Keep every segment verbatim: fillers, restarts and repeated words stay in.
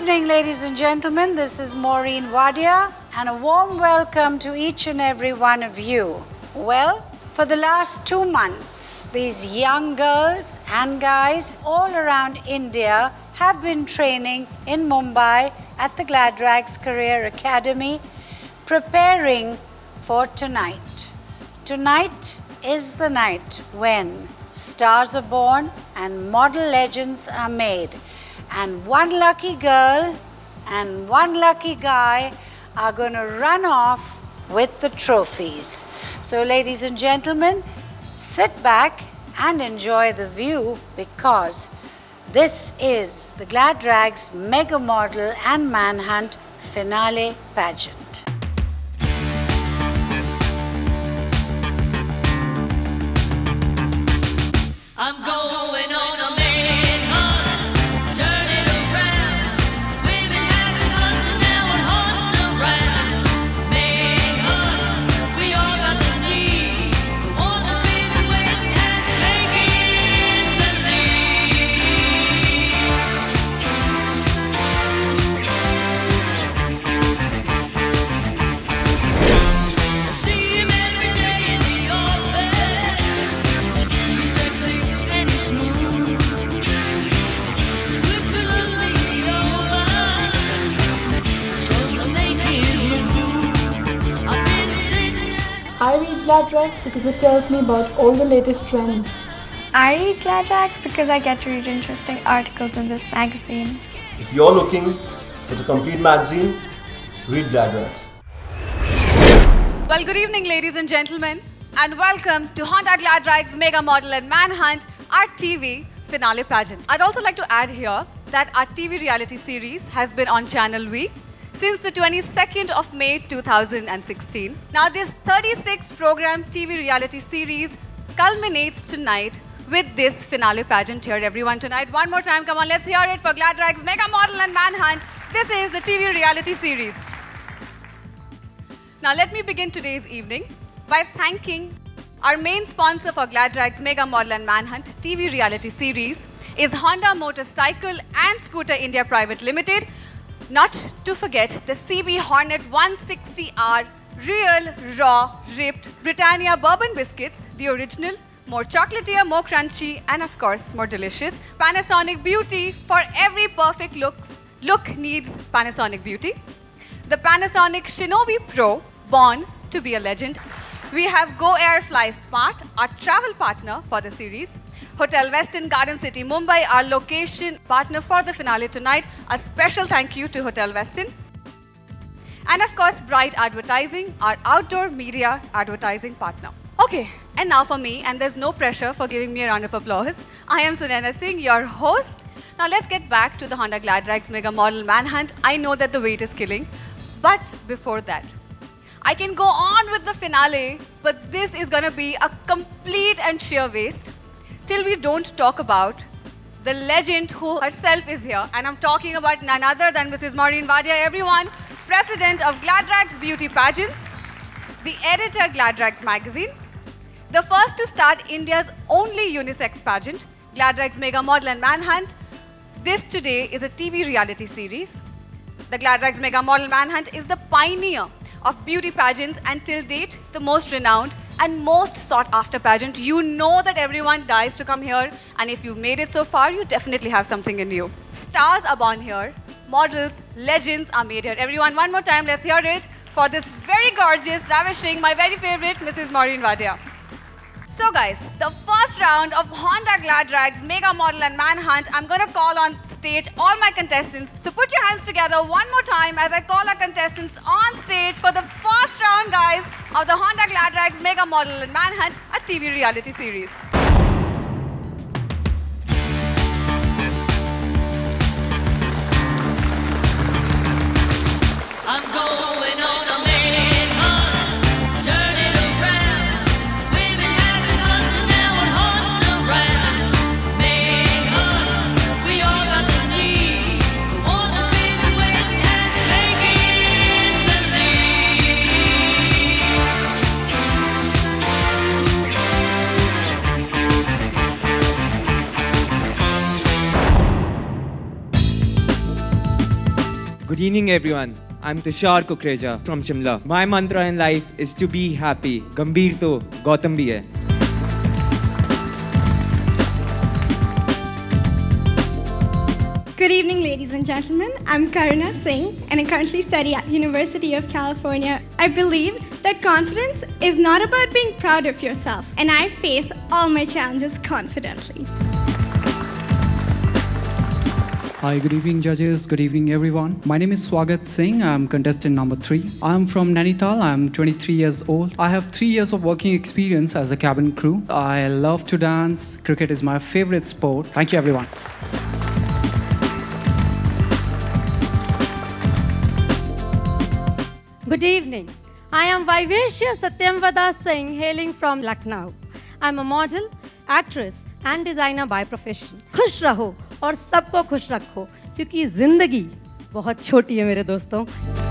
evening, ladies and gentlemen. This is Maureen Wadia, and a warm welcome to each and every one of you. Well, for the last two months, these young girls and guys all around India have been training in Mumbai at the Gladrags Career Academy, preparing for tonight. Tonight is the night when stars are born and model legends are made. And one lucky girl and one lucky guy are going to run off with the trophies. So, ladies and gentlemen, sit back and enjoy the view, because this is the Gladrags Mega Model and Manhunt Finale Pageant. I'm going on a manhunt, turn it around. Women haven't hunted, now we're hunting around. Manhunt, we all got the need. One that's been waiting has taken the lead. I see him every day in the office. He's sexy and he's smooth. It's good to look me over, so to make his move. I've been sitting at I read Gladrags because it tells me about all the latest trends. I read Gladrags because I get to read interesting articles in this magazine. If you're looking for the complete magazine, read Gladrags. Well, good evening, ladies and gentlemen, and welcome to Honda Gladrags Mega Model and Manhunt, our T V finale pageant. I'd also like to add here that our T V reality series has been on Channel V since the twenty-second of May two thousand sixteen. Now, this thirty-six program T V reality series culminates tonight with this finale pageant here, everyone, tonight. One more time, come on, let's hear it for Gladrags Mega Model and Manhunt. This is the T V reality series. Now, let me begin today's evening by thanking our main sponsor for Gladrags Mega Model and Manhunt T V reality series is Honda Motorcycle and Scooter India Private Limited. Not to forget the C B Hornet one sixty R real, raw, ripped Britannia bourbon biscuits, the original, more chocolatier, more crunchy, and of course, more delicious. Panasonic Beauty, for every perfect look, look needs Panasonic Beauty. The Panasonic Shinobi Pro, born to be a legend. We have Go Air Fly Smart, our travel partner for the series. Hotel Westin Garden City, Mumbai, our location partner for the finale tonight. A special thank you to Hotel Westin. And of course, Bright Advertising, our outdoor media advertising partner. Okay, and now for me, and there's no pressure for giving me a round of applause. I am Sunaina Singh, your host. Now let's get back to the Honda Gladrags Mega Model Manhunt. I know that the wait is killing, but before that, I can go on with the finale, but this is gonna be a complete and sheer waste till we don't talk about the legend who herself is here. And I'm talking about none other than Missus Maureen Wadia, everyone, president of Gladrags Beauty Pageants, the editor Gladrags Magazine, the first to start India's only unisex pageant, Gladrags Mega Model and Manhunt. This today is a T V reality series. The Gladrags Mega Model Manhunt is the pioneer of beauty pageants, and till date, the most renowned and most sought after pageant. You know that everyone dies to come here, and if you've made it so far, you definitely have something in you. Stars are born here, models, legends are made here. Everyone, one more time, let's hear it for this very gorgeous, ravishing, my very favorite, Missus Maureen Wadia. So guys, the first round of Honda Gladrags Mega Model and Manhunt, I'm gonna call on stage all my contestants. So put your hands together one more time as I call our contestants on stage for the first round, guys, of the Honda Gladrags Mega Model and Manhunt, a T V reality series. I'm going on a manhunt, turn it around. Women haven't hunted, now we're hunting around. Manhunt, we all got the need. One that's been waiting has taken the lead. evening, everyone. I'm Tushar Kukreja from Shimla. My mantra in life is to be happy. Gambhir to Gautam bhi hai. Good evening, ladies and gentlemen. I'm Karuna Singh, and I currently study at University of California. I believe that confidence is not about being proud of yourself, and I face all my challenges confidently. Hi, good evening, judges. Good evening, everyone. My name is Swagat Singh. I'm contestant number three. I'm from Nainital. I'm twenty-three years old. I have three years of working experience as a cabin crew. I love to dance. Cricket is my favorite sport. Thank you, everyone. Good evening. I am Vaiveshya Satyamvada Singh, hailing from Lucknow. I'm a model, actress, and designer by profession. खुश रहो और सबको खुश रखो, क्योंकि जिंदगी बहुत छोटी है मेरे दोस्तों.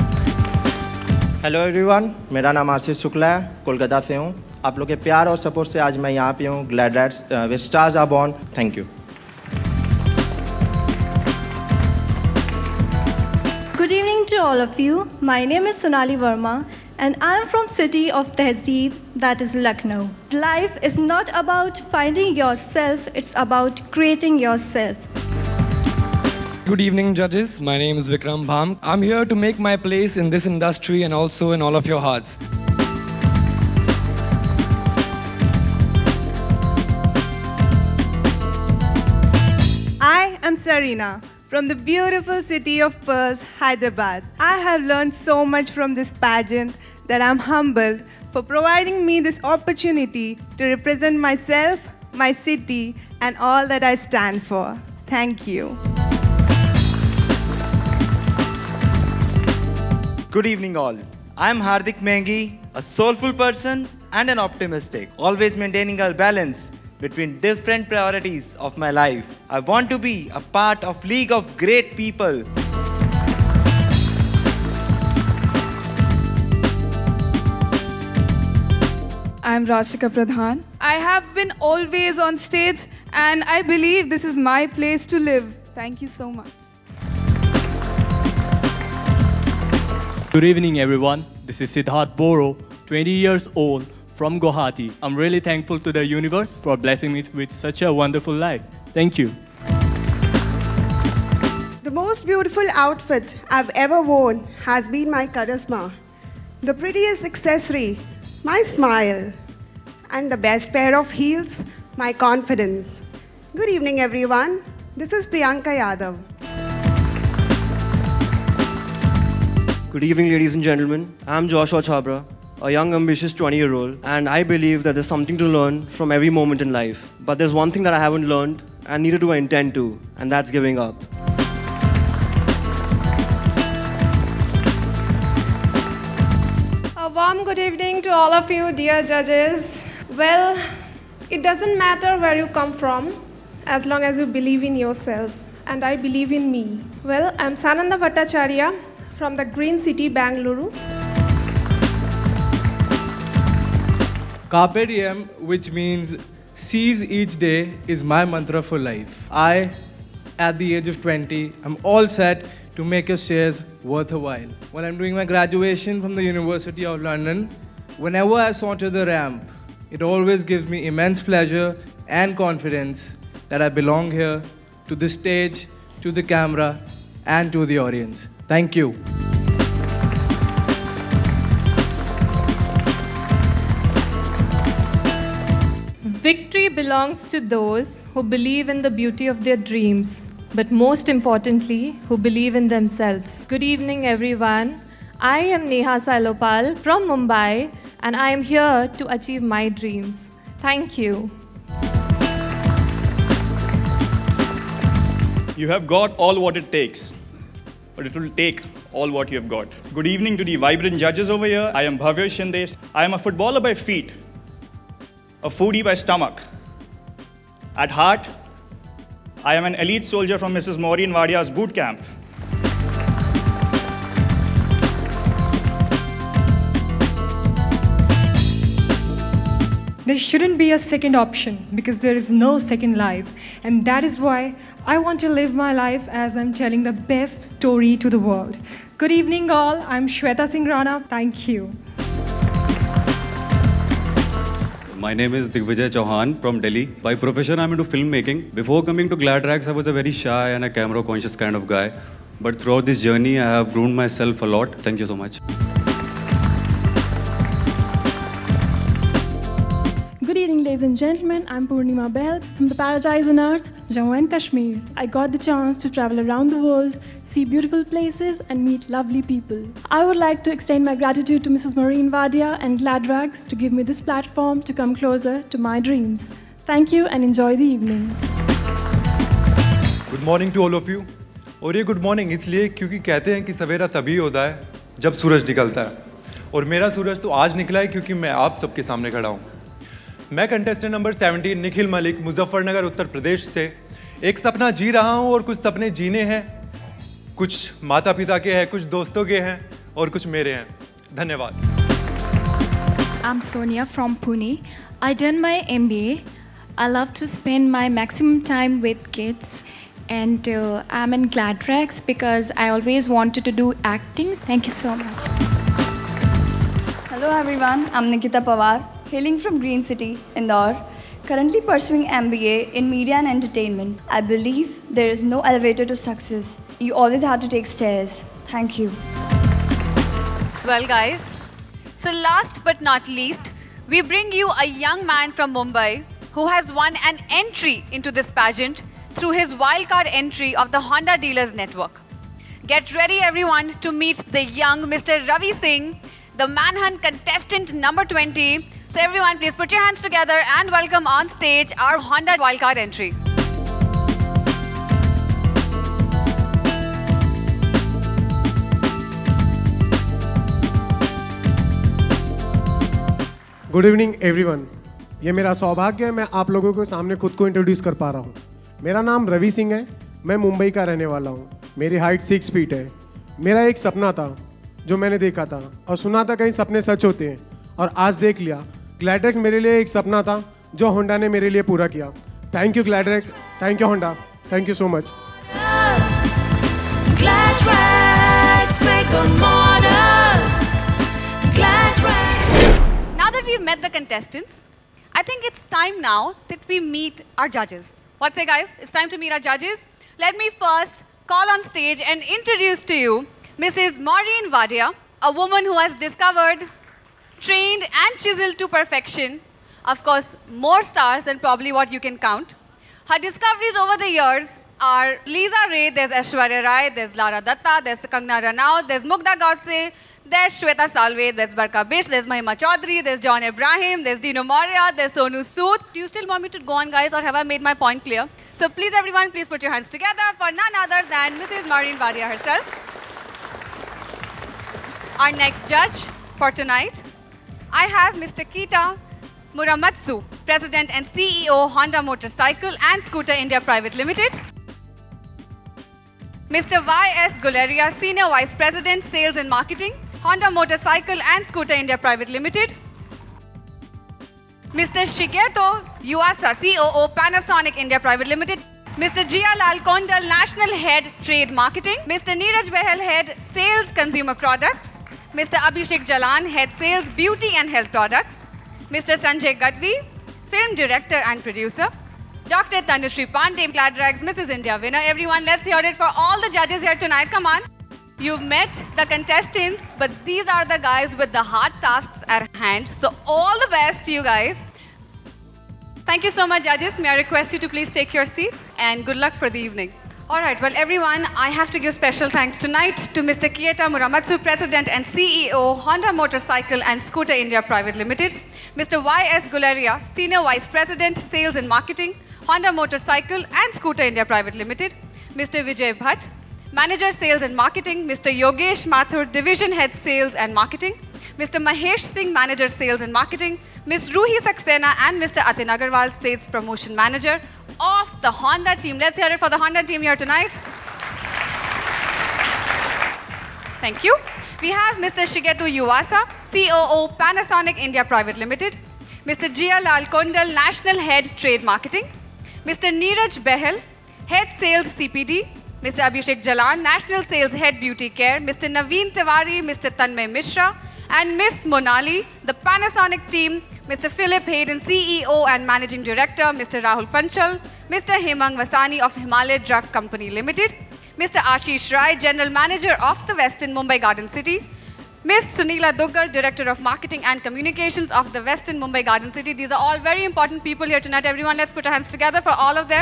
हेलो एवरीवन, मेरा नाम आशीष शुक्ला है, कोलकाता से हूँ. आप लोग के प्यार और सपोर्ट से आज मैं यहाँ पे हूँ. Glad rags with stars are born. Thank you. Good evening to all of you. My name is Sonali Verma and I am from city of Tehzeeb, that is Lucknow. Life is not about finding yourself, it's about creating yourself. Good evening, judges. My name is Vikram Bham. I'm here to make my place in this industry and also in all of your hearts. I am Sarina, from the beautiful city of Pearls, Hyderabad. I have learned so much from this pageant that I'm humbled for providing me this opportunity to represent myself, my city, and all that I stand for. Thank you. Good evening all. I am Hardik Mengi, a soulful person and an optimistic, always maintaining a balance between different priorities of my life. I want to be a part of League of Great People. I'm Rashika Pradhan. I have been always on stage and I believe this is my place to live. Thank you so much. Good evening, everyone. This is Siddharth Boro, twenty years old, from Guwahati. I'm really thankful to the universe for blessing me with such a wonderful life. Thank you. The most beautiful outfit I've ever worn has been my charisma. The prettiest accessory, my smile. And the best pair of heels, my confidence. Good evening, everyone. This is Priyanka Yadav. Good evening, ladies and gentlemen. I'm Joshua Chabra, a young, ambitious twenty-year-old, and I believe that there's something to learn from every moment in life. But there's one thing that I haven't learned, and neither do I intend to, and that's giving up. A warm good evening to all of you, dear judges. Well, it doesn't matter where you come from, as long as you believe in yourself, and I believe in me. Well, I'm Sananda Bhattacharya from the Green City, Bangalore. Carpe diem, which means seize each day, is my mantra for life. I, at the age of twenty, am all set to make your shares worth a while. When I'm doing my graduation from the University of London, whenever I saunter the ramp, it always gives me immense pleasure and confidence that I belong here, to the stage, to the camera, and to the audience. Thank you. Victory belongs to those who believe in the beauty of their dreams, but most importantly, who believe in themselves. Good evening, everyone. I am Neha Sailopal from Mumbai, and I am here to achieve my dreams. Thank you. You have got all what it takes, but it will take all what you have got. Good evening to the vibrant judges over here. I am Bhavya Shinde. I am a footballer by feet, a foodie by stomach. At heart, I am an elite soldier from Missus Maureen Wadia's boot camp. There shouldn't be a second option because there is no second life. And that is why I want to live my life as I'm telling the best story to the world. Good evening, all. I'm Shweta Singh Rana. Thank you. My name is Digvijay Chauhan from Delhi. By profession, I'm into filmmaking. Before coming to GladRags, I was a very shy and a camera-conscious kind of guy. But throughout this journey, I have grown myself a lot. Thank you so much. Good evening, ladies and gentlemen. I'm Purnima Bahl from the Paradise on Earth, Jammu and Kashmir. I got the chance to travel around the world, see beautiful places, and meet lovely people. I would like to extend my gratitude to Missus Maureen Wadia and GladRags to give me this platform to come closer to my dreams. Thank you and enjoy the evening. Good morning to all of you. और ये good morning इसलिए क्योंकि कहते हैं कि सवेरा तभी होता है जब सूरज निकलता है और मेरा सूरज तो आज निकला है क्योंकि मैं आप सबके सामने खड़ा हूँ। मैं कंटेस्टेंट नंबर सत्रह निखिल मलिक मुजफ्फरनगर उत्तर प्रदेश से एक सपना जी रहा हूँ और कुछ सपने जीने हैं, कुछ माता पिता के हैं, कुछ दोस्तों के हैं और कुछ मेरे हैं। धन्यवाद। I'm Sonia from Pune. I done my M B A. I love to spend my maximum time with kids. And uh, I'm in GladRags because I always wanted to do acting. Thank you so much. Hello everyone, I'm Nikita Pawar, hailing from Green City, Indore, currently pursuing M B A in Media and Entertainment. I believe there is no elevator to success. You always have to take stairs. Thank you. Well guys, so last but not least, we bring you a young man from Mumbai who has won an entry into this pageant through his wildcard entry of the Honda Dealers Network. Get ready everyone to meet the young Mister Ravi Singh, the Manhunt contestant number twenty. So everyone please put your hands together and welcome on stage our Honda wildcard entry. Good evening everyone. ये मेरा सौभाग्य है मैं आप लोगों के सामने खुद को इंट्रोड्यूस कर पा रहा हूँ। मेरा नाम रवि सिंह है, मैं मुंबई का रहने वाला हूँ। मेरी हाइट सिक्स फीट है। मेरा एक सपना था जो मैंने देखा था और सुना था कहीं सपने सच होते हैं और आज देख लिया। ग्लैडरैक्स मेरे लिए एक सपना था जो होंडा ने मेरे लिए पूरा किया। Thank you Gladrags, thank you Honda, thank you so much. Now that we've met the contestants, I think it's time now that we meet our judges. What say guys? It's time to meet our judges. Let me first call on stage and introduce to you Missus Maureen Wadia, a woman who has discovered, trained and chiseled to perfection, of course, more stars than probably what you can count. Her discoveries over the years are Lisa Ray, there's Aishwarya Rai, there's Lara Datta, there's Kangana Ranaut, there's Mugdha Godse, there's Shweta Salve, there's Barka Bish, there's Mahima Chaudhary, there's John Ibrahim, there's Dino Moria, there's Sonu Sood. Do you still want me to go on, guys, or have I made my point clear? So please, everyone, please put your hands together for none other than Missus Maureen Wadia herself. Our next judge for tonight, I have Mister Kita Muramatsu, President and C E O, Honda Motorcycle and Scooter India Private Limited. Mister Y S Guleria, Senior Vice President, Sales and Marketing, Honda Motorcycle and Scooter India Private Limited. Mister Shigeto Yuasa, C O O, Panasonic India Private Limited. Mister Jialal Kondal, National Head, Trade Marketing. Mister Neeraj Behel, Head, Sales Consumer Products. Mister Abhishek Jalan, Head Sales, Beauty and Health Products. Mister Sanjay Gadvi, Film Director and Producer. Doctor Tanushree Pandey, GladRags, Missus India winner. Everyone, let's hear it for all the judges here tonight. Come on. You've met the contestants, but these are the guys with the hard tasks at hand. So all the best to you guys. Thank you so much, judges. May I request you to please take your seats and good luck for the evening. All right, well, everyone, I have to give special thanks tonight to Mister Kieta Muramatsu, President and C E O, Honda Motorcycle and Scooter India Private Limited. Mister Y S Guleria, Senior Vice President, Sales and Marketing, Honda Motorcycle and Scooter India Private Limited. Mister Vijay Bhatt, Manager Sales and Marketing. Mister Yogesh Mathur, Division Head Sales and Marketing. Mister Mahesh Singh, Manager Sales and Marketing. Miss Ruhi Saxena and Mister Atin Agarwal, Sales Promotion Manager of the Honda team. Let's hear it for the Honda team here tonight. Thank you. We have Mister Shigeto Yuasa, C O O, Panasonic India Private Limited. Mister Jialal Kondal, National Head, Trade Marketing. Mister Neeraj Behel, Head Sales C P D. Mister Abhishek Jalan, National Sales Head Beauty Care, Mister Naveen Tiwari, Mister Tanmay Mishra, and Miss Monali, the Panasonic team, Mister Philip Hayden, C E O and Managing Director, Mister Rahul Panchal, Mister Hemang Vasani of Himalaya Drug Company Limited, Mister Ashish Rai, General Manager of the Westin Mumbai Garden City, Miss Sunila Duggal, Director of Marketing and Communications of the Westin Mumbai Garden City. These are all very important people here tonight. Everyone, let's put our hands together for all of them.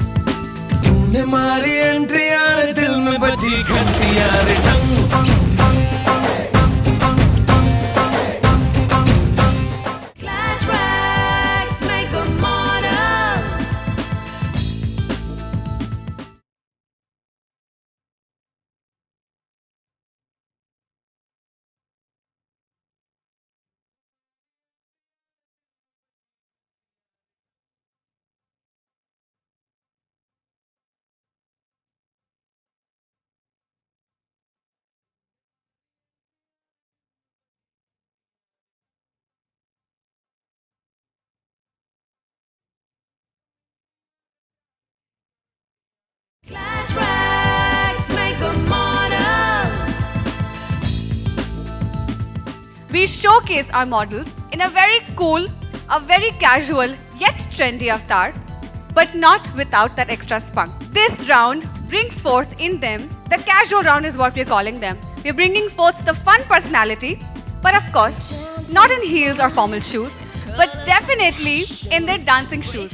We showcase our models in a very cool, a very casual yet trendy avatar, but not without that extra spunk. This round brings forth in them, the casual round is what we're calling them. We're bringing forth the fun personality, but of course, not in heels or formal shoes, but definitely in their dancing shoes.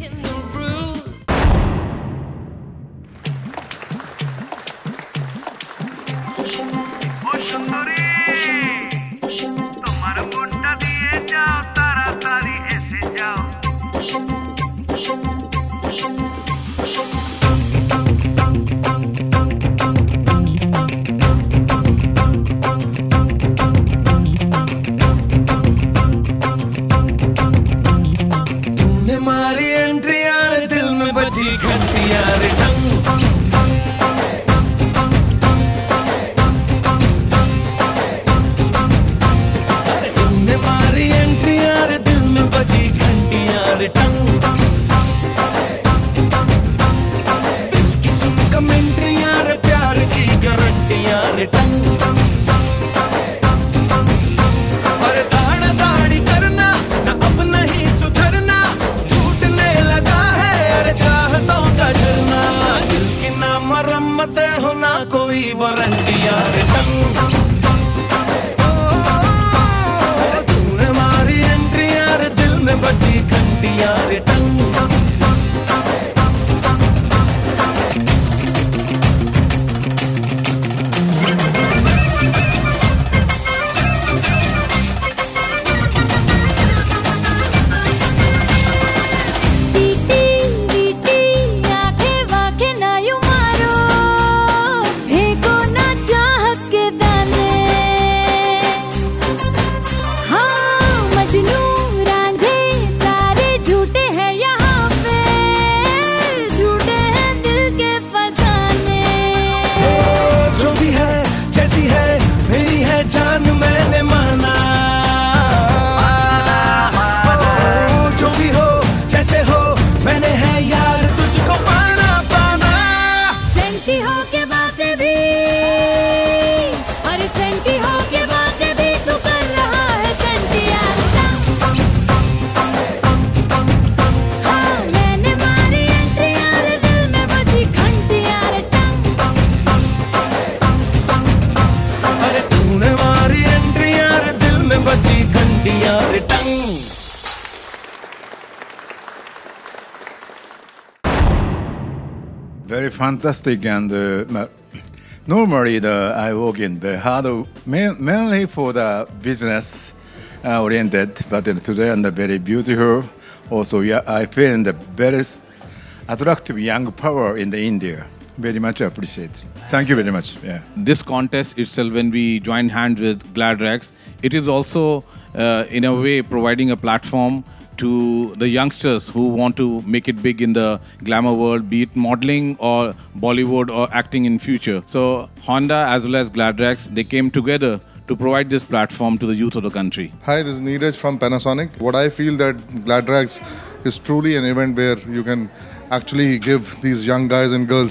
Very fantastic, and uh, normally the, I work in very hard, mainly for the business uh, oriented, but uh, today and very beautiful. Also, yeah, I feel the very attractive young power in the India. Very much appreciate. Thank you very much. Yeah. This contest itself, when we joined hands with GladRags, it is also uh, in a way providing a platform to the youngsters who want to make it big in the glamour world, be it modeling or Bollywood or acting in future. So Honda as well as GladRags, they came together to provide this platform to the youth of the country. Hi, this is Neeraj from Panasonic. What I feel that GladRags is truly an event where you can actually give these young guys and girls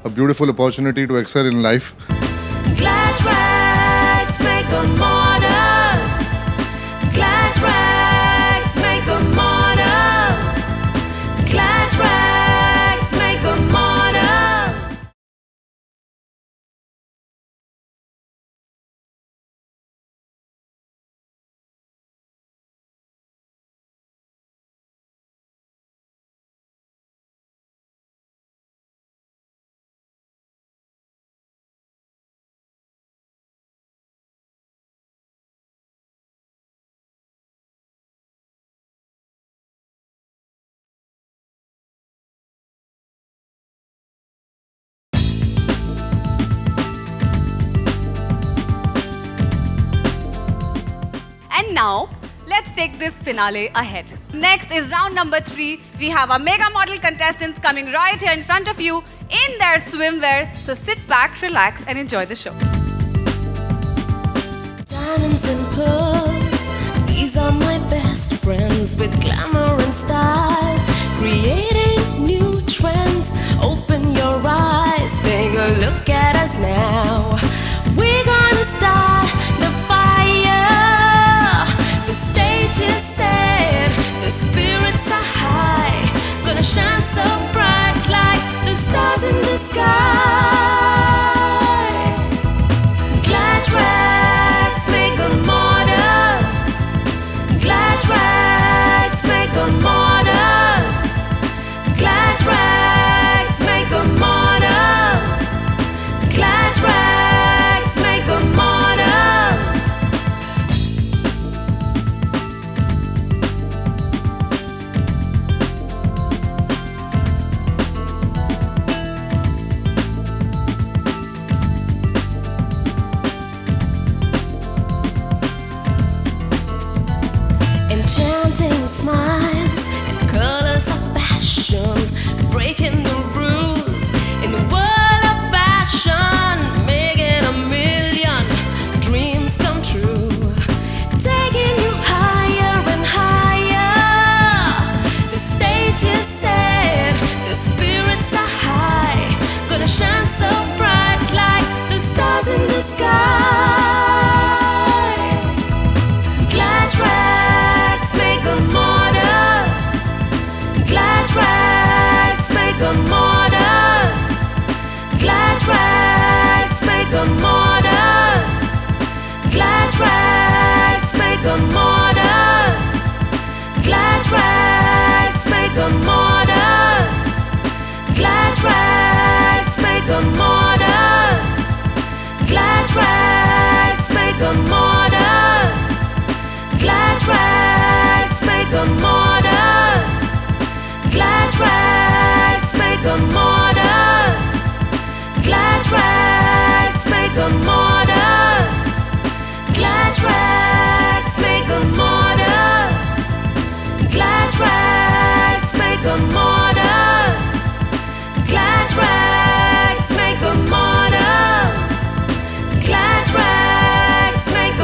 a beautiful opportunity to excel in life. Glad rags make a models. Glad rags make a models. Glad rags make a models. And now, let's take this finale ahead. Next is round number three. We have our mega model contestants coming right here in front of you in their swimwear. So sit back, relax, and enjoy the show. Diamonds and pearls, these are my best friends with glamour and style, creating new trends. Open your eyes, take a look at us now. We're gonna start the fire. The stage is set, the spirits are high, gonna shine so bright like the stars in the sky. Glad rags make a models. Glad rags make a models. Glad rags make a models. Glad rags make a models. Enchanting smiles and colors of passion, breaking the rules in the world of fashion, making a million dreams come true, taking you higher and higher. The stage is set, the spirits are high, gonna shine so bright like the stars in the sky. Glad rags make a models. Glad rags make a models. Glad rags make a models. Glad rags make a models. Glad rags make a models. Glad rags make a models. Glad rags make a models. Glad rags make a models. Glad rags make a models. Glad rags make a models. Glad rags make a models. Glad rags make a models. Glad rags make a models. Glad rags make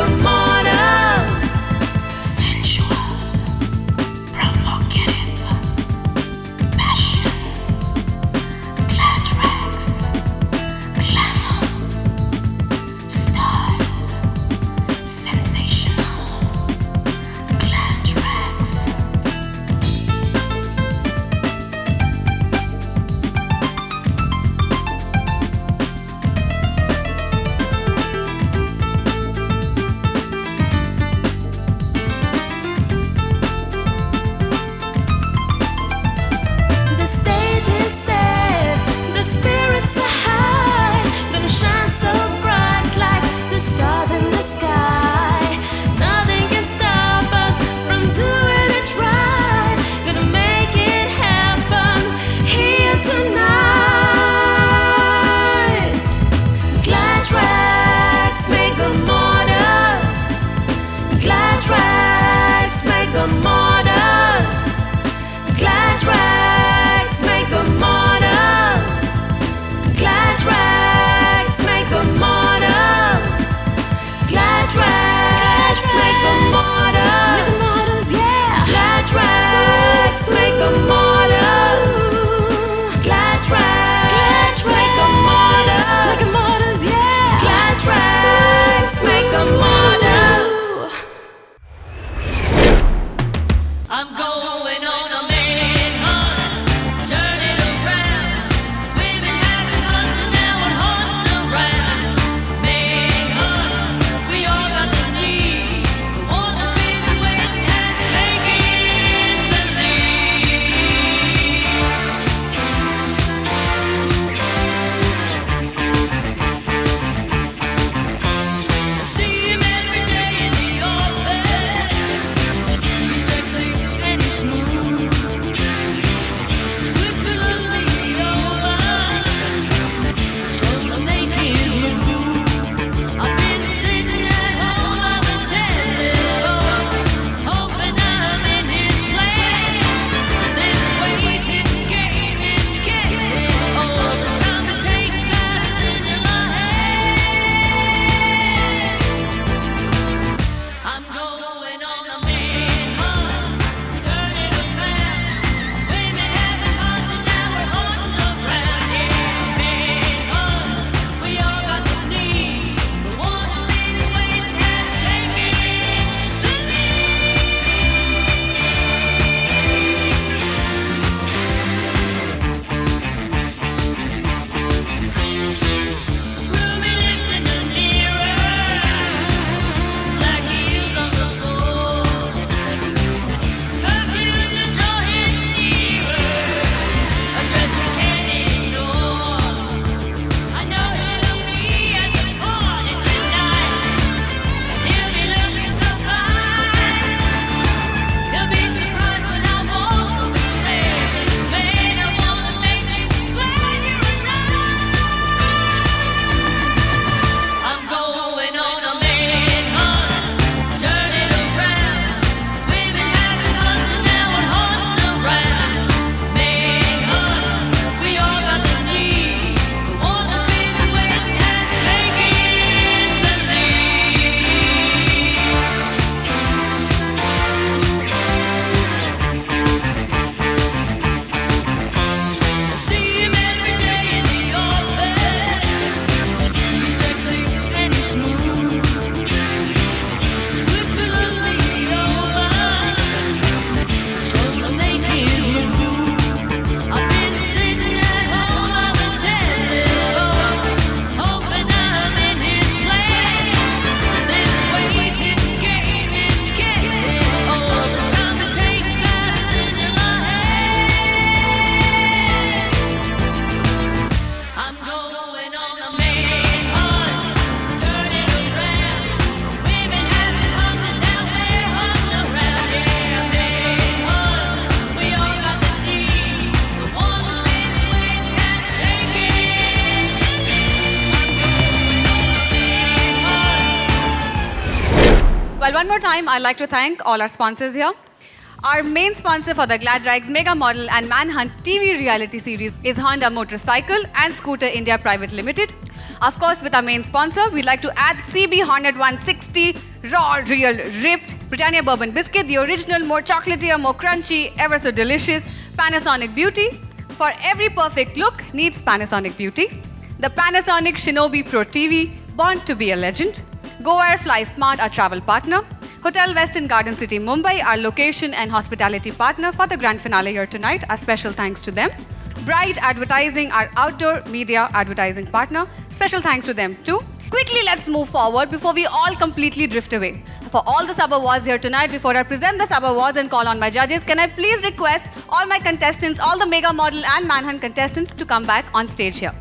Well, one more time, I'd like to thank all our sponsors here. Our main sponsor for the Glad Rags Mega Model and Manhunt T V reality series is Honda Motorcycle and Scooter India Private Limited. Of course, with our main sponsor, we'd like to add C B Hornet one sixty, raw, real, ripped, Britannia Bourbon Biscuit, the original, more chocolatey, more crunchy, ever so delicious, Panasonic Beauty. For every perfect look needs Panasonic Beauty. The Panasonic Shinobi Pro T V, born to be a legend. Go Air Fly Smart, our travel partner. Hotel Westin Garden City, Mumbai, our location and hospitality partner for the grand finale here tonight. A special thanks to them. Bright Advertising, our outdoor media advertising partner. Special thanks to them too. Quickly, let's move forward before we all completely drift away. For all the sub awards here tonight, before I present the sub awards and call on my judges, can I please request all my contestants, all the Mega Model and Manhunt contestants to come back on stage here.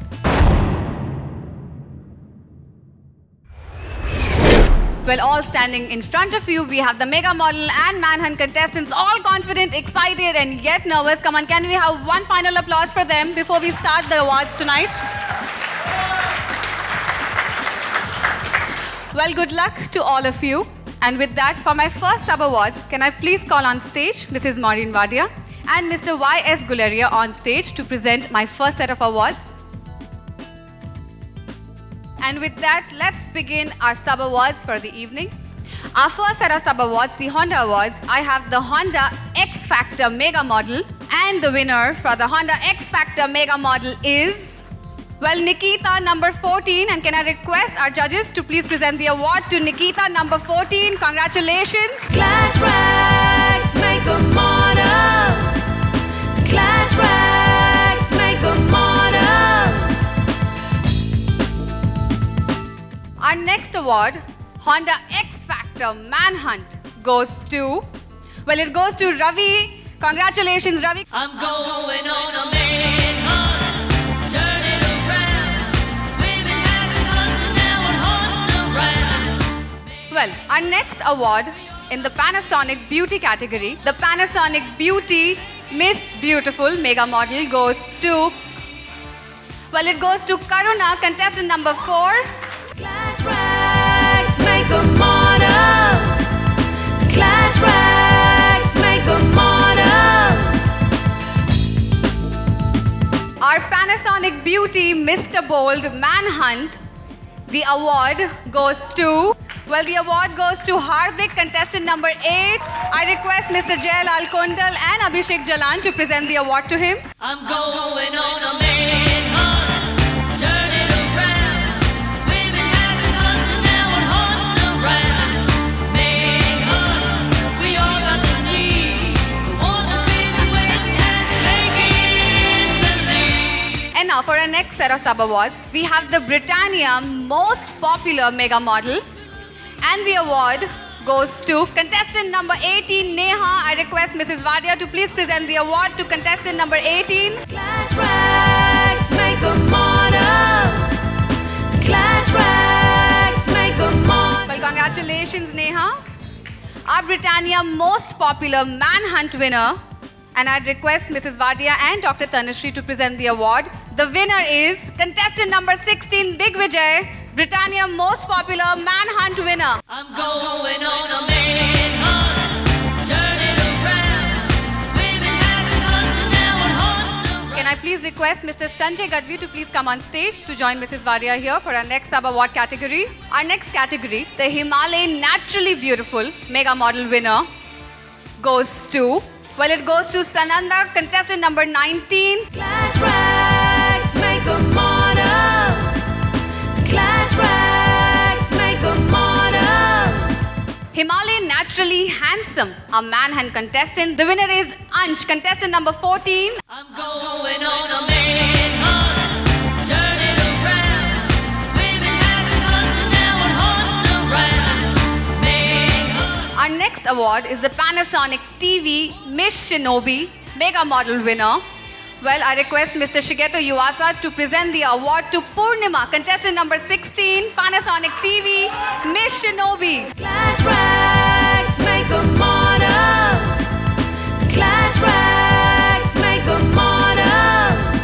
Well, all standing in front of you, we have the Mega Model and Manhunt contestants, all confident, excited and yet nervous. Come on, can we have one final applause for them before we start the awards tonight? Well, good luck to all of you. And with that, for my first sub-awards, can I please call on stage Missus Maureen Wadia and Mister Y S Guleria on stage to present my first set of awards. And with that, let's begin our sub-awards for the evening. Our first set of sub-awards, the Honda Awards, I have the Honda X Factor Mega Model. And the winner for the Honda X Factor Mega Model is, well, Nikita number fourteen. And can I request our judges to please present the award to Nikita number fourteen. Congratulations. Glad Rags Mega Models. Glad Rags Mega Models. Our next award, Honda X Factor Manhunt, goes to, well, it goes to Ravi. Congratulations, Ravi. I'm going on a manhunt, turn it around. Women having hunting now and hunting around. Well, our next award in the Panasonic Beauty category, the Panasonic Beauty Miss Beautiful Mega Model goes to, well, it goes to Karuna, contestant number four. Glad Rags Mega Models. Glad Rags Mega Models. Our Panasonic Beauty Mister Bold Manhunt, the award goes to, well, the award goes to Hardik, contestant number eight. I request Mister Jayalal Kundal and Abhishek Jalan to present the award to him. I'm going on a manhunt, turn it around. Women having hunting now and hunting around. Manhunt, we all got the need. All the men waiting has taken the lead. And now for our next set of sub-awards, we have the Britannia Most Popular Mega Model. And the award goes to contestant number eighteen, Neha. I request Missus Wadia to please present the award to contestant number eighteen. Glad Rags Mega Models. Glad Rags Mega Models. Well, congratulations, Neha. Our Britannia Most Popular Manhunt winner. And I'd request Missus Wadia and Doctor Tanushree to present the award. The winner is contestant number sixteen, Digvijay, Britannia Most Popular Manhunt winner. I'm going on a manhunt, turn it around. Women having hunting now and hunting. Can I please request Mister Sanjay Gadvi to please come on stage to join Missus Wadia here for our next sub-award category. Our next category, the Himalayan Naturally Beautiful Mega Model winner, goes to, well, it goes to Sananda, contestant number nineteen. Glad Rags Mega Models. Glad Rags Mega Models. Himalayan Naturally Handsome, a Manhunt contestant. The winner is Ansh, contestant number fourteen. I'm going on a manhunt, turn it around. Women having hunting now and hunting around. Manhunt. Our next award is the Panasonic T V Miss Shinobi Mega Model winner. Well, I request Mister Shigeto Yuasa to present the award to Purnima, contestant number sixteen, Panasonic T V Miss Shinobi. Glad Rags Mega Models. Glad Rags Mega Models.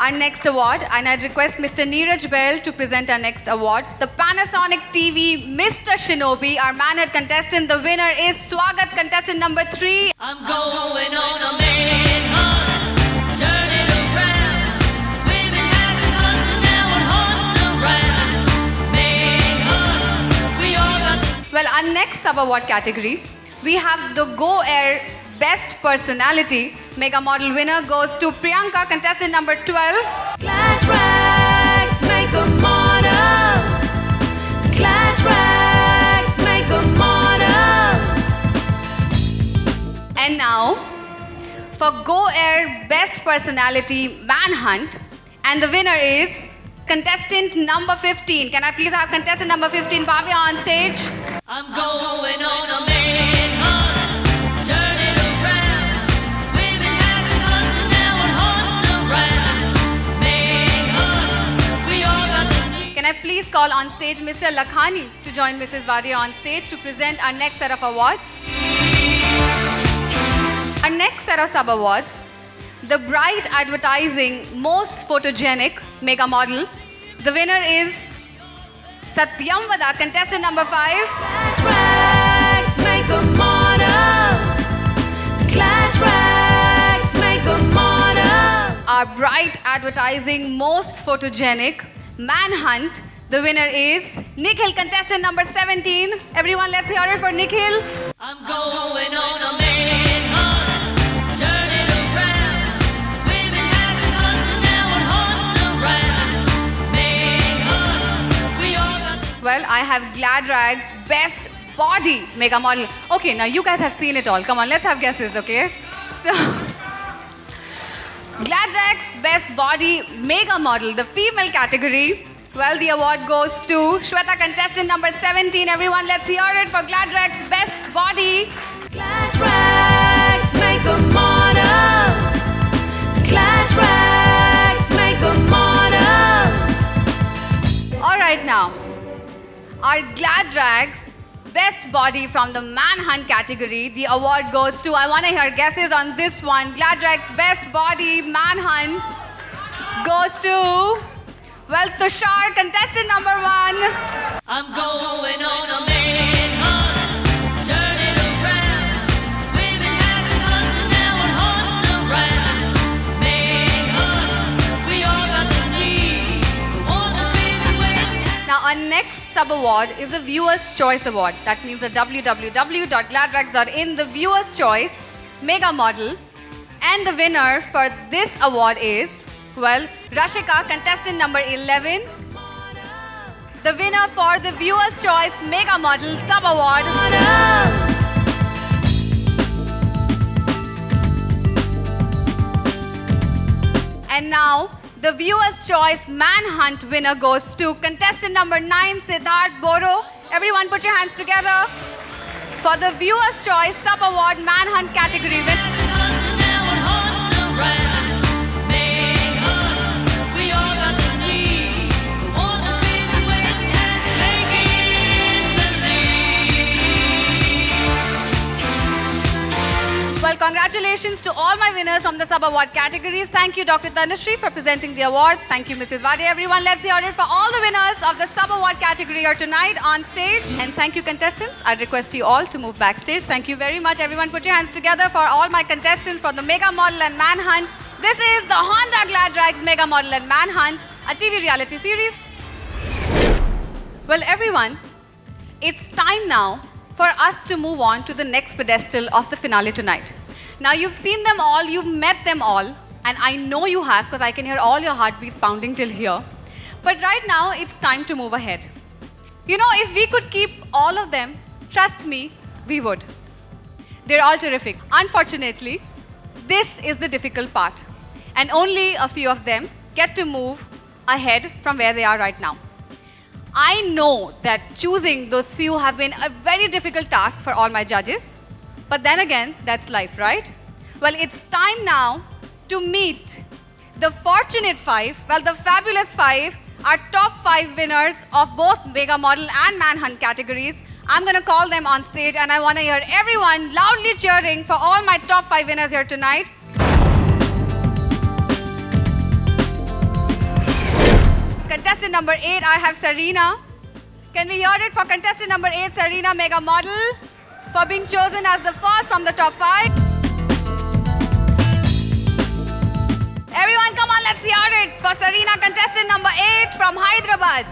our next award, and I request Mister Neeraj Bahl to present our next award. The Panasonic T V Mister Shinobi, our manhood contestant. The winner is Swagat, contestant number three. I'm going on a manhunt, turn it around. Women haven't hunted, now we're hunting around. Manhunt, we all got. Well, our next sub-award category, we have the Go Air Best Personality. Mega Model winner goes to Priyanka, contestant number twelve. Glad rags make a models. Glad rags make a models. And now, for Go Air Best Personality Manhunt, and the winner is contestant number fifteen. Can I please have contestant number fifteen, Bhavya, on stage? I'm going on a manhunt, turn it around. Women haven't hunted, now we're hunting around. Manhunt, we all got the need. Can I please call on stage Mister Lakhani to join Missus Wadia on stage to present our next set of awards? Our next set of sub-awards, the Bright Advertising Most Photogenic Mega Model. The winner is Satyam Vada, contestant number five. Rags make a models. Glad rags make a models. Our Bright Advertising Most Photogenic Manhunt. The winner is Nikhil, contestant number seventeen. Everyone, let's hear it for Nikhil. I'm going on a manhunt, turn it around. Women haven't hunted, now we're hunting around. Manhunt, we all got. Well, I have Glad Rags Best Body Mega Model. Okay, now you guys have seen it all. Come on, let's have guesses, okay? So, Glad Rags Best Body Mega Model, the female category. Well, the award goes to Shweta, contestant number seventeen. Everyone, let's hear it for Glad Rags Best Body. Glad rags make a models. Glad rags make a models. All right, now, our Glad Rags Best Body from the Manhunt category. The award goes to, I want to hear guesses on this one. Glad Rags Best Body Manhunt goes to, well, Tushar, contestant number one. I'm going on a manhunt, turn it around. Women haven't hunted, now we're hunting around. Manhunt, we all got the need. On the midway. Now, our next sub-award is the Viewer's Choice Award. That means the w w w dot glad rags dot in, the Viewer's Choice Mega Model. And the winner for this award is, well, Rashika, contestant number eleven. The winner for the Viewer's Choice Mega Model Sub-Award. And now, the Viewer's Choice Manhunt winner goes to contestant number nine, Siddharth Boro. Everyone put your hands together for the Viewer's Choice Sub-Award Manhunt category winner. Well, congratulations to all my winners from the sub-award categories. Thank you, Doctor Tanushree, for presenting the award. Thank you, Missus Wadia. Everyone, let's hear it for all the winners of the sub-award category here tonight on stage. And thank you, contestants. I request you all to move backstage. Thank you very much. Everyone, put your hands together for all my contestants from the Mega Model and Manhunt. This is the Honda Glad Rags Mega Model and Manhunt, a T V reality series. Well, everyone, it's time now for us to move on to the next pedestal of the finale tonight. Now, you've seen them all, you've met them all, and I know you have because I can hear all your heartbeats pounding till here. But right now, it's time to move ahead. You know, if we could keep all of them, trust me, we would. They're all terrific. Unfortunately, this is the difficult part, and only a few of them get to move ahead from where they are right now. I know that choosing those few have been a very difficult task for all my judges. But then again, that's life, right? Well, it's time now to meet the fortunate five, well, the fabulous five, our top five winners of both Mega Model and Manhunt categories. I'm going to call them on stage, and I want to hear everyone loudly cheering for all my top five winners here tonight. contestant number eight, I have Sarina. Can we hear it for contestant number eight, Sarina, mega model, for being chosen as the first from the top five? Everyone, come on, let's hear it for Sarina, contestant number eight from Hyderabad.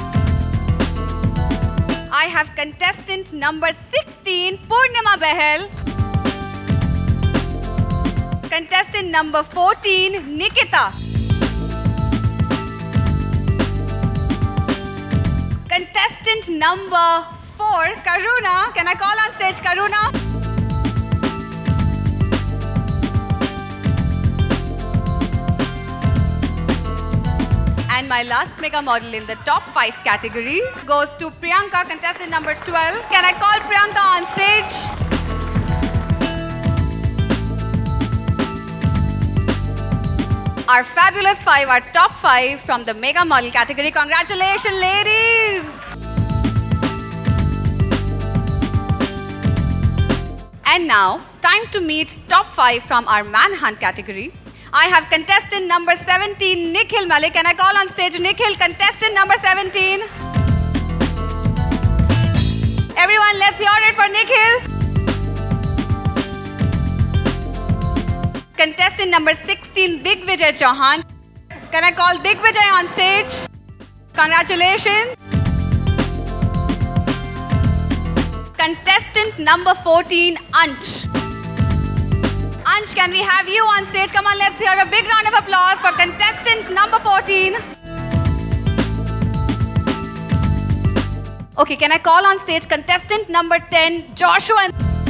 I have contestant number sixteen, Purnima Behel. Contestant number fourteen, Nikita. Contestant number four, Karuna. Can I call on stage Karuna? And my last mega model in the top five category goes to Priyanka, contestant number twelve. Can I call Priyanka on stage? Our fabulous five, our top five from the mega model category. Congratulations, ladies! And now, time to meet top five from our manhunt category. I have contestant number seventeen, Nikhil Malik. Can I call on stage Nikhil, contestant number seventeen? Everyone, let's hear it for Nikhil. Contestant number sixteen, Digvijay Chauhan. Can I call Digvijay on stage? Congratulations. Contestant number fourteen, Ansh. Ansh, can we have you on stage? Come on, let's hear a big round of applause for contestant number fourteen. Okay, can I call on stage contestant number ten, Joshua?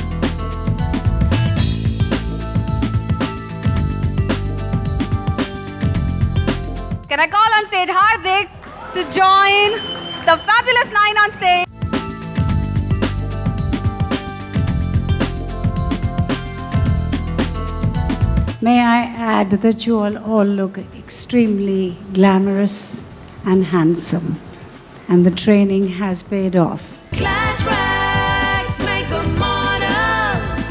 Can I call on stage Hardik to join the fabulous nine on stage? May I add that you all, all look extremely glamorous and handsome, and the training has paid off. Gladrags mega models.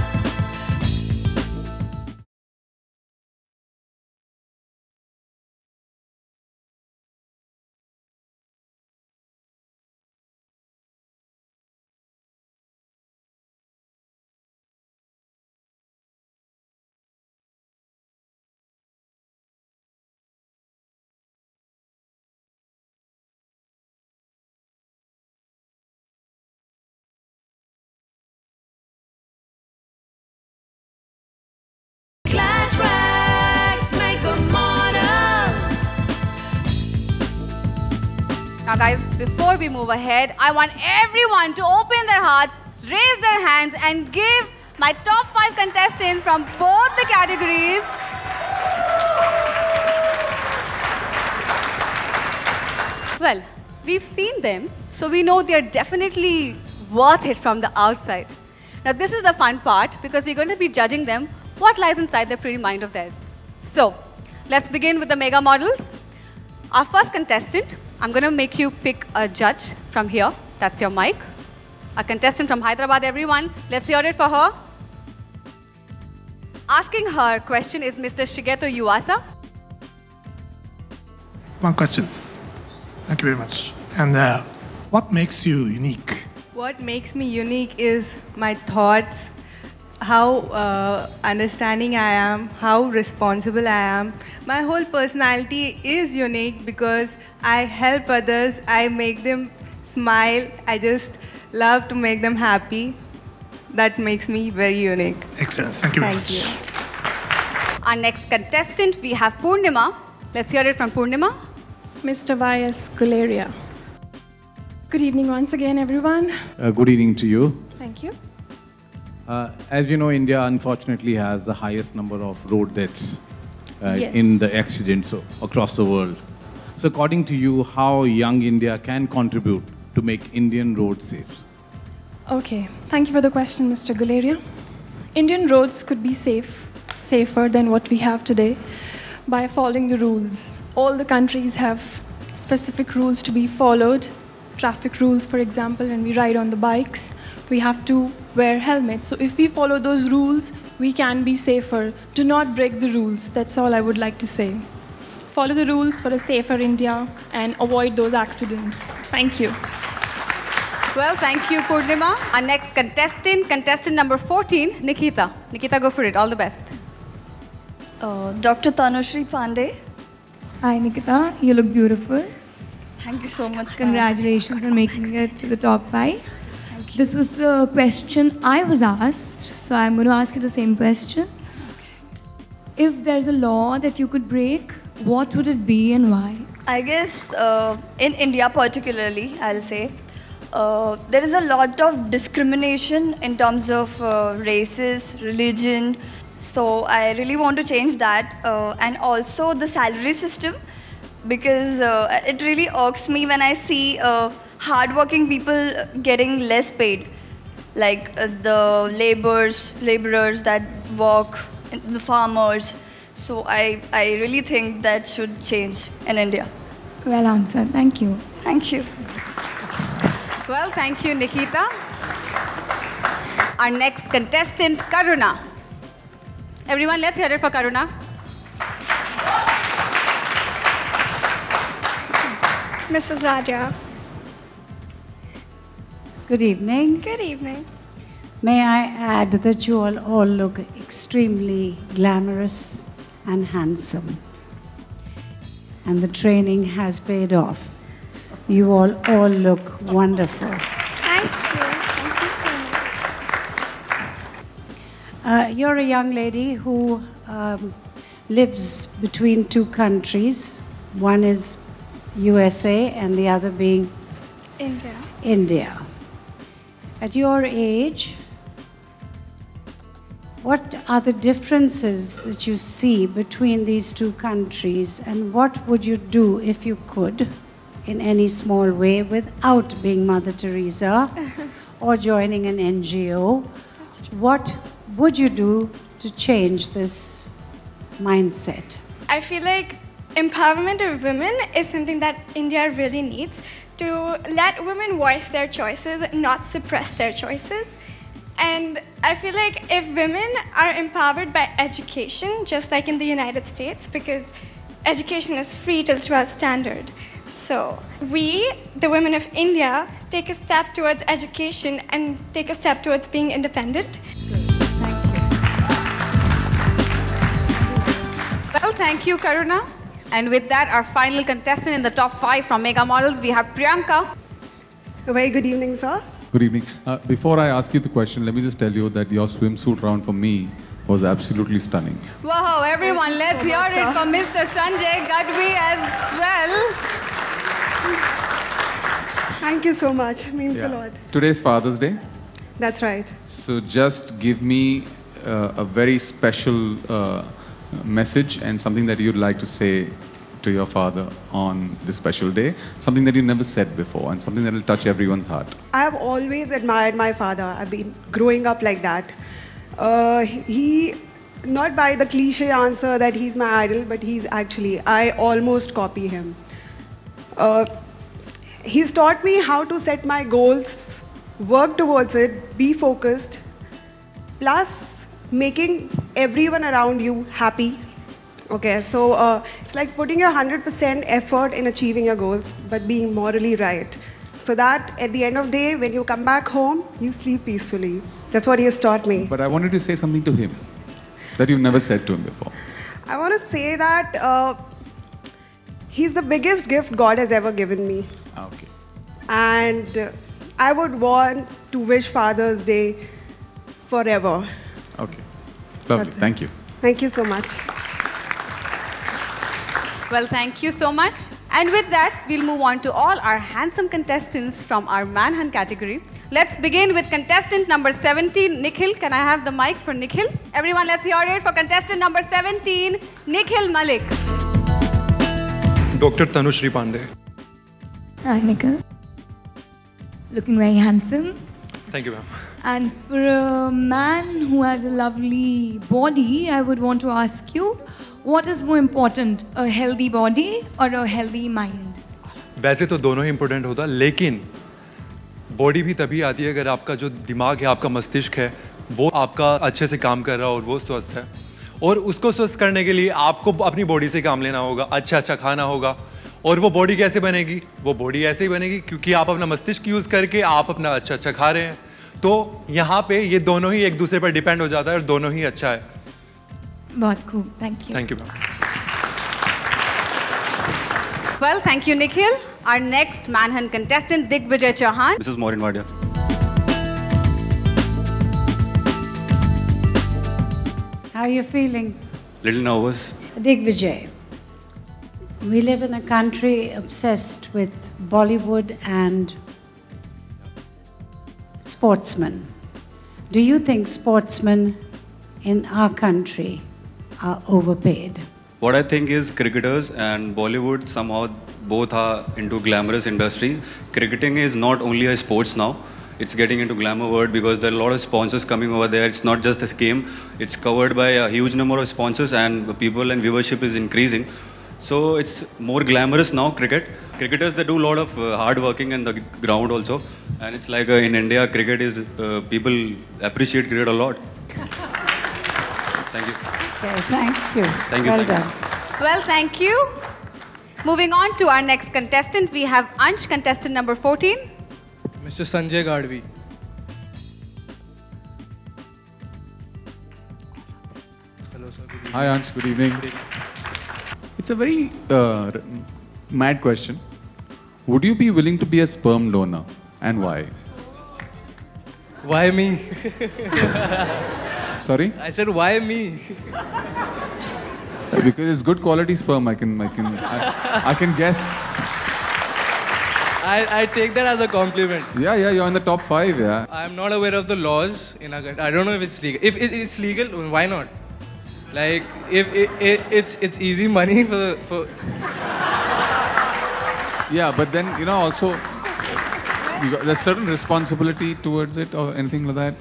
Now guys, before we move ahead, I want everyone to open their hearts, raise their hands and give my top five contestants from both the categories well, we've seen them, so we know they're definitely worth it from the outside. Now this is the fun part because we're going to be judging them what lies inside their pretty mind of theirs. So, let's begin with the mega models. Our first contestant, I'm going to make you pick a judge from here. That's your mic. A contestant from Hyderabad, everyone. Let's hear it for her. Asking her question is Mister Shigeto Yuasa. One question. Thank you very much. And uh, what makes you unique? What makes me unique is my thoughts, how uh, understanding I am, how responsible I am. My whole personality is unique because I help others, I make them smile, I just love to make them happy. That makes me very unique. Excellent, thank you very Thank much. you. Our next contestant, we have Purnima. Let's hear it from Purnima. Mister Y S Guleria. Good evening once again, everyone. Uh, good evening to you. Thank you. Uh, as you know, India unfortunately has the highest number of road deaths uh, Yes. in the accidents across the world. So according to you, how young India can contribute to make Indian roads safe? Okay, thank you for the question, Mister Guleria. Indian roads could be safe, safer than what we have today by following the rules. All the countries have specific rules to be followed. Traffic rules, for example, when we ride on the bikes, we have to wear helmets. So if we follow those rules, we can be safer. Do not break the rules. That's all I would like to say. follow the rules for a safer India and avoid those accidents. Thank you. Well, thank you, Purnima. Our next contestant, contestant number fourteen, Nikita. Nikita, go for it. All the best. Uh, Doctor Tanushree Pandey. Hi, Nikita. You look beautiful. Thank you so much. Congratulations on making it to the top five. This was the question I was asked, so I'm going to ask you the same question. If there's a law that you could break, what would it be and why? I guess uh, in India particularly, I'll say, uh, there is a lot of discrimination in terms of uh, races, religion. So I really want to change that. Uh, and also the salary system, because uh, it really irks me when I see uh, hardworking people getting less paid. Like uh, the laborers, laborers that work, the farmers. So I, I really think that should change in India. Well answered. Thank you. Thank you. Well, thank you, Nikita. Our next contestant, Karuna. Everyone, let's hear it for Karuna. Missus Raja. Good evening. Good evening. May I add that you all, all look extremely glamorous and handsome. And the training has paid off. You all all look wonderful. Thank you. Thank you so much. Uh, you're a young lady who um, lives between two countries. One is U S A and the other being India. India. At your age, what are the differences that you see between these two countries, and what would you do if you could, in any small way, without being Mother Teresa or joining an N G O? What would you do to change this mindset? I feel like empowerment of women is something that India really needs, to let women voice their choices, not suppress their choices. And I feel like if women are empowered by education, just like in the United States, because education is free till twelfth standard. So we, the women of India, take a step towards education and take a step towards being independent. Well, thank you, Karuna. And with that, our final contestant in the top five from Mega Models, we have Priyanka. A very good evening, sir. Good evening. Uh, before I ask you the question, let me just tell you that your swimsuit round for me was absolutely stunning. Wow, everyone, let's hear it for Mister Sanjay Gadvi as well. Thank you so much. Means Yeah. a lot. Today's Father's Day. That's right. So just give me uh, a very special uh, message and something that you'd like to say to your father on this special day, something that you never said before and something that will touch everyone's heart. I have always admired my father. I've been growing up like that. Uh, he, not by the cliche answer that he's my idol, but he's actually, I almost copy him. Uh, he's taught me how to set my goals, work towards it, be focused, plus making everyone around you happy. Okay, so uh, it's like putting your one hundred percent effort in achieving your goals, but being morally right. So that at the end of the day, when you come back home, you sleep peacefully. That's what he has taught me. But I wanted to say something to him that you've never said to him before. I want to say that uh, he's the biggest gift God has ever given me. Okay. And uh, I would want to wish Father's Day forever. Okay. Lovely. That's it. Thank you. Thank you so much. Well, thank you so much. And with that, we'll move on to all our handsome contestants from our Manhunt category. Let's begin with contestant number seventeen, Nikhil. Can I have the mic for Nikhil? Everyone, let's hear it for contestant number seventeen, Nikhil Malik. Doctor Tanushree Pandey. Hi, Nikhil. Looking very handsome. Thank you, ma'am. And for a man who has a lovely body, I would want to ask you, what is more important, a healthy body or a healthy mind? वैसे तो दोनों ही important होता, लेकिन body भी तभी आती है अगर आपका जो दिमाग है, आपका मस्तिष्क है, वो आपका अच्छे से काम कर रहा है और वो स्वस्थ है. और उसको स्वस्थ करने के लिए आपको अपनी बॉडी से काम लेना होगा, अच्छा अच्छा खाना होगा। और वो बॉडी कैसे बनेगी? वो बॉडी ऐसे ही बनेगी क्योंकि आप अपना मस्तिष्क यूज़ करके आप अपना अच्छा अच्छा खा रहे हैं। तो यहाँ पे ये दोनों ही एक दूसरे पर डिपेंड हो जाता है और दोनों ही अच्छा है। बहुत खूब, thank you. Thank you ma'am. Well, thank you, Nikhil. Our next Manhunt contestant, Digvijay Chauhan. Missus Maureen Wadia. How are you feeling? Little nervous. Digvijay, we live in a country obsessed with Bollywood and sportsmen. Do you think sportsmen in our country are overpaid? What I think is cricketers and Bollywood somehow both are into glamorous industry. Cricketing is not only a sports now. It's getting into glamour world because there are a lot of sponsors coming over there. It's not just a game. It's covered by a huge number of sponsors and people and viewership is increasing. So it's more glamorous now, cricket. Cricketers, they do a lot of uh, hard working in the ground also. And it's like uh, in India, cricket is, uh, people appreciate cricket a lot. Thank you. Okay, thank you. Thank you. Well thank done. you. Well, thank you. Moving on to our next contestant, we have Ansh, contestant number fourteen. Mister Sanjay Gadvi. Hello, sir. Good evening. Hi, Ansh. Good evening. Good evening. It's a very uh, mad question. Would you be willing to be a sperm donor, and why? Why me? Sorry? I said, why me? Because it's good quality sperm. I can, I can, I, I can guess. I, I take that as a compliment. Yeah, yeah. You're in the top five. Yeah. I'm not aware of the laws in our country. I don't know if it's legal. If it, it's legal, why not? Like, if it, it, it's it's easy money for for. Yeah, but then you know also, you got, there's certain responsibility towards it or anything like that.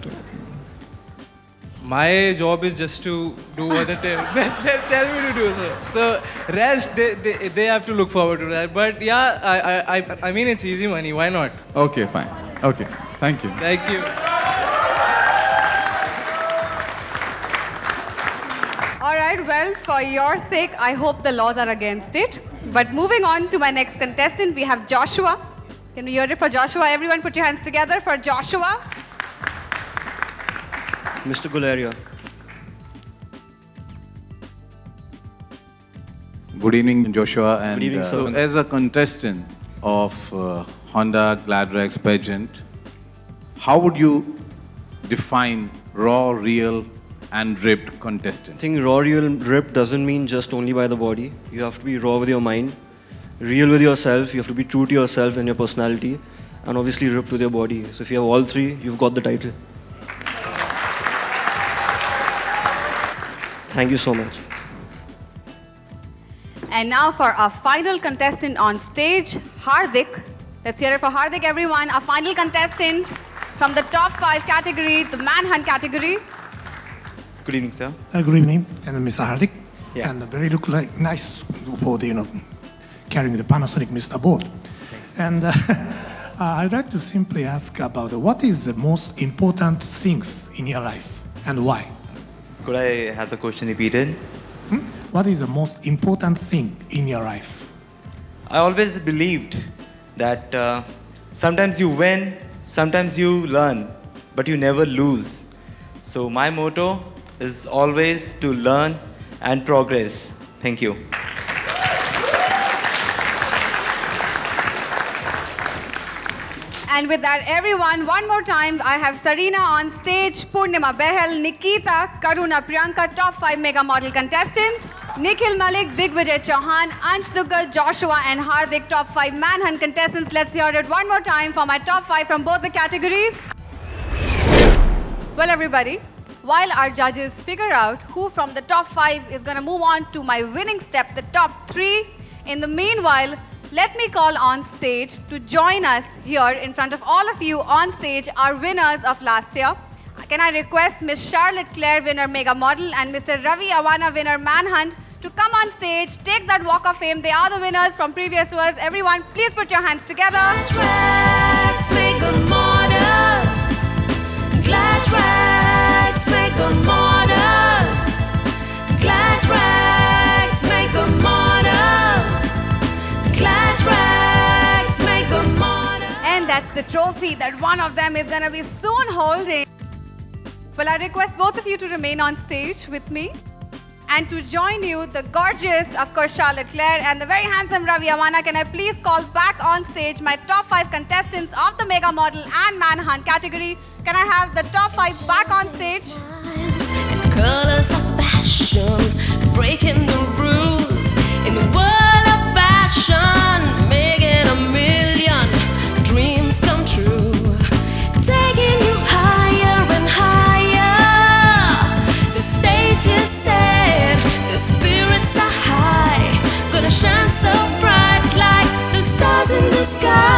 My job is just to do what they tell, they tell me to do. So, so rest, they, they, they have to look forward to that. But yeah, I, I, I mean, it's easy money. Why not? Okay, fine. Okay, thank you. Thank you. All right, well, for your sake, I hope the laws are against it. But moving on to my next contestant, we have Joshua. Can we hear it for Joshua? Everyone put your hands together for Joshua. Mister Gularia. Good evening, Joshua. And Good evening, uh, sir. so as a contestant of uh, Honda GladRags pageant, how would you define raw, real, and ripped contestant? I think raw, real, and ripped doesn't mean just only by the body. You have to be raw with your mind, real with yourself. You have to be true to yourself and your personality, and obviously ripped with your body. So if you have all three, you've got the title. Thank you so much. And now for our final contestant on stage, Hardik. Let's hear it for Hardik, everyone. Our final contestant from the top five category, the Manhunt category. Good evening, sir. Uh, good evening, and Mister Hardik. Yeah. And very look like nice board, you know, carrying the Panasonic Mister board. And uh, uh, I'd like to simply ask about what is the most important things in your life and why? Could I have the question repeated? Hmm? What is the most important thing in your life? I always believed that uh, sometimes you win, sometimes you learn, but you never lose. So my motto is always to learn and progress. Thank you. And with that, everyone, one more time, I have Sarina on stage, Purnima Behel, Nikita, Karuna, Priyanka, top five mega model contestants, Nikhil Malik, Digvijay Chauhan, Ansh Duggal, Joshua, and Hardik, top five Manhunt contestants. Let's hear it one more time for my top five from both the categories. Well, everybody, while our judges figure out who from the top five is going to move on to my winning step, the top three, in the meanwhile, let me call on stage to join us here in front of all of you on stage, our winners of last year. Can I request Miss Charlotte Claire, winner Mega Model, and Mister Ravi Awana, winner Manhunt, to come on stage, take that walk of fame. They are the winners from previous years. Everyone, please put your hands together. GladRags, Mega Models. GladRags, Mega Models. That's the trophy that one of them is going to be soon holding. Well, I request both of you to remain on stage with me. And to join you, the gorgeous, of course, Charlotte Claire and the very handsome Ravi Amana. Can I please call back on stage my top five contestants of the Mega Model and Manhunt category? Can I have the top five back on stage? Colors of passion, breaking the rules in the world of fashion, making a million dreams come true, taking you higher and higher. The stage is set, the spirits are high, gonna shine so bright like the stars in the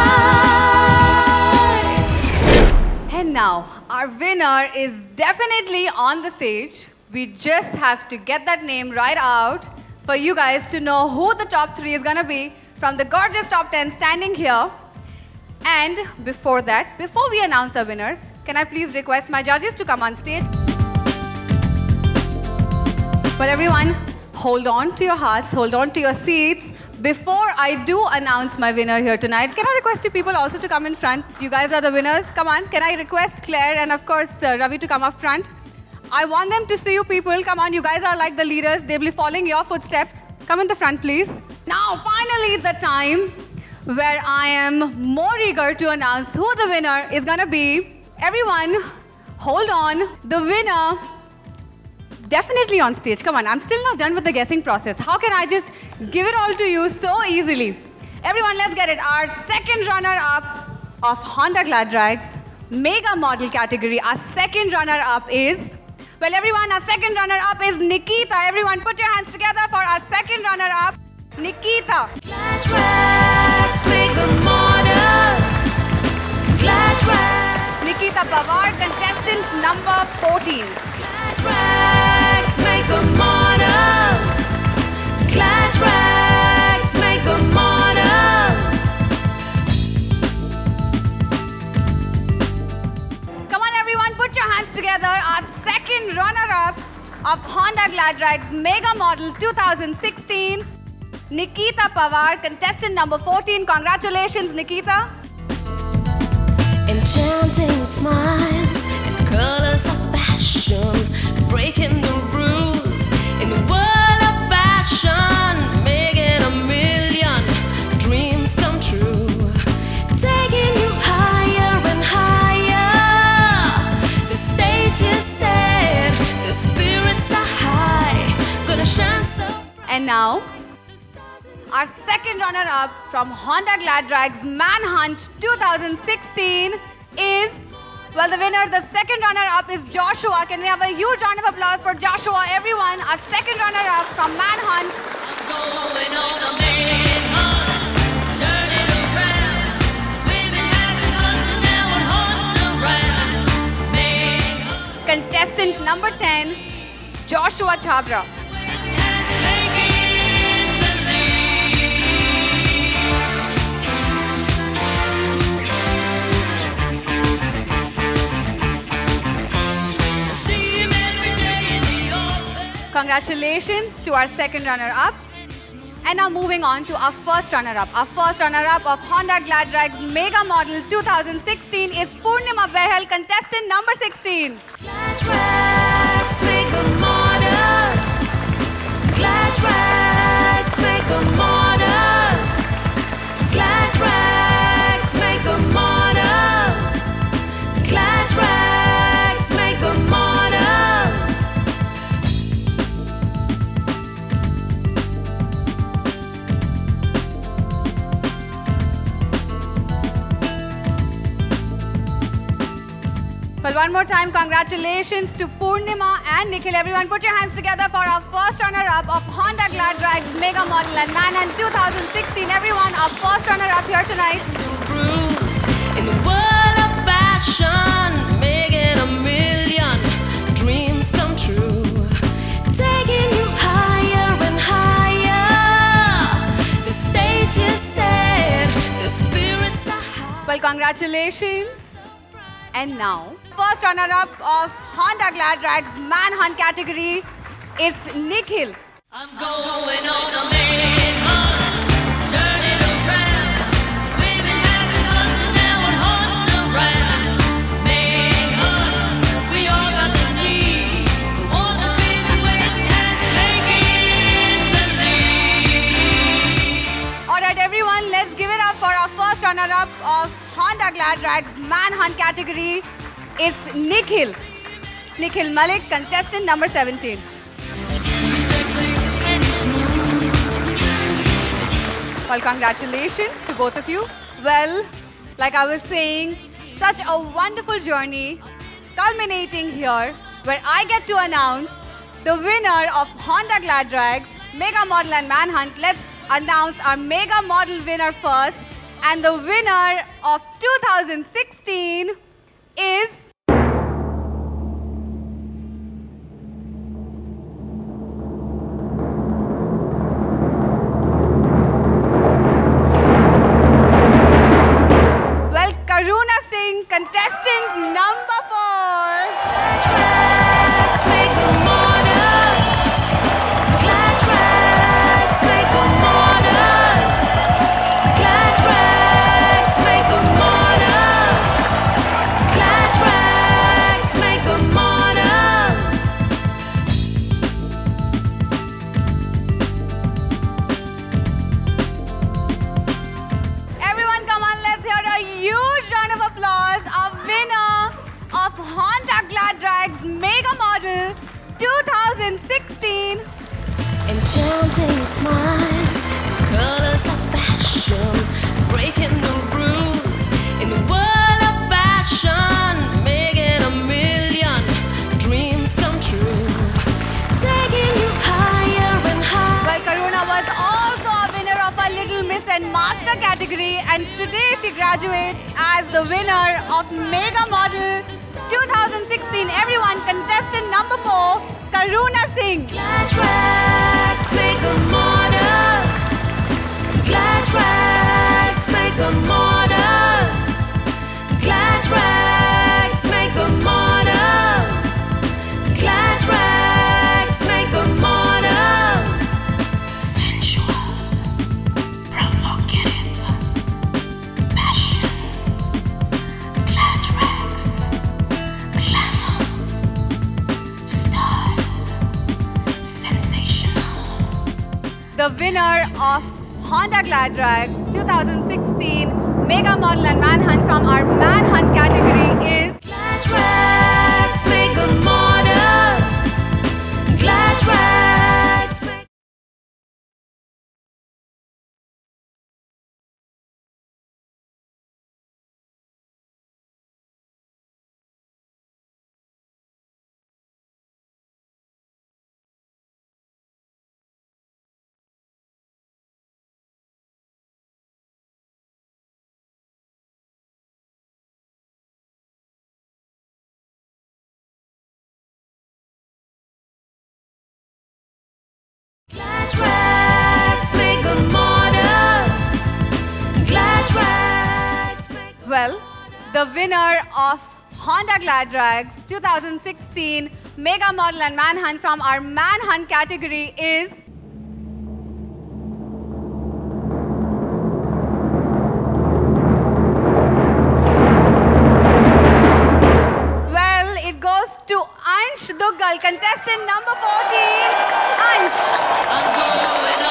sky. And now, our winner is definitely on the stage. We just have to get that name right out for you guys to know who the top three is gonna be from the gorgeous top ten standing here. And before that, before we announce our winners, can I please request my judges to come on stage? Well, everyone, hold on to your hearts, hold on to your seats. Before I do announce my winner here tonight, can I request you people also to come in front? You guys are the winners. Come on. Can I request Claire and, of course, uh, Ravi to come up front? I want them to see you people. Come on. You guys are like the leaders. They'll be following your footsteps. Come in the front, please. Now, finally, the time where I am more eager to announce who the winner is going to be. Everyone, hold on. The winner, definitely on stage. Come on. I'm still not done with the guessing process. How can I just give it all to you so easily? Everyone, let's get it. Our second runner-up of Honda Glad Rags Mega Model category. Our second runner-up is, well, everyone, our second runner-up is Nikita. Everyone, put your hands together for our second runner-up, Nikita. Glad Rags Mega Models. Glad Rags. Nikita Pawar, contestant number fourteen. Glad Rags Mega Models. Glad Rags Mega Models. Come on, everyone, put your hands together. Our second runner-up of Honda Glad Rags Mega Model two thousand sixteen, Nikita Pawar, contestant number fourteen. Congratulations, Nikita. Enchanting smiles and colors of passion, breaking the rules in the world of fashion, making a million dreams come true, taking you higher and higher. The stage is set, the spirits are high, gonna shine so. And now, our second runner-up from Honda Glad Rags Manhunt two thousand sixteen is, well, the winner, the second runner-up is Joshua. Can we have a huge round of applause for Joshua, everyone? Our second runner-up from Manhunt. I'm going on a manhunt, turn it around. We've been having lunch and now we're hunting around. Manhunt. Contestant number ten, Joshua Chabra. Congratulations to our second runner-up. And now moving on to our first runner-up. Our first runner-up of Honda Glad Rags Mega Model two thousand sixteen is Purnima Behel, contestant number sixteen. Glad Rags Mega Models. Glad Rags Mega Models. Glad Rags Mega Models. Glad Rags Mega Models. Well, one more time, congratulations to Purnima and Nikhil. Everyone, put your hands together for our first runner-up of Honda Glad Rags Mega Model and Manhunt two thousand sixteen. Everyone, our first runner-up here tonight. In the world of fashion, making a million dreams come true, taking you higher and higher. The stage is set, the spirits are high. Well, congratulations. And now, first runner-up of Honda Glad Rags Manhunt category, it's Nikhil. I'm going on a manhunt, turn it around. We've been having lunch and now we're home. runner-up of Honda Glad Rags Manhunt category, it's Nikhil. Nikhil Malik, contestant number seventeen. Well, congratulations to both of you. Well, like I was saying, such a wonderful journey culminating here where I get to announce the winner of Honda Glad Rags Mega Model and Manhunt. Let's announce our Mega Model winner first. And the winner of two thousand sixteen is... Well, Karuna Singh, contestant number four. Everyone, come on, let's hear a huge round of applause. Our winner of Honda Glad Rags Mega Model two thousand sixteen. Enchanting smiles, colors of passion, breaking the rules in the world of fashion, making a million dreams come true, taking you higher and higher. Well, Karuna was also a winner of a Little Miss and Master category, and today she graduates as the winner of Mega Model two thousand sixteen. Everyone, contestant number four, Karuna Singh. Glad Rags Mega Models, Glad Rags Mega Models, Glad Rags Mega Models, Glad Rags Mega Models. Sensual, provocative, passion, Glad Rags, glamour, style, sensational. The winner of Honda Glad Rags two thousand sixteen Mega Model and Manhunt from our Manhunt category is... Glad Rags Mega Models, Glad Rags Mega... Glad Rags Mega Models, Glad Rags Mega... Well, the winner of Honda Glad Rags two thousand sixteen Mega Model and Manhunt from our Manhunt category is... Well, it goes to Ansh Duggal, contestant number fourteen, Ansh.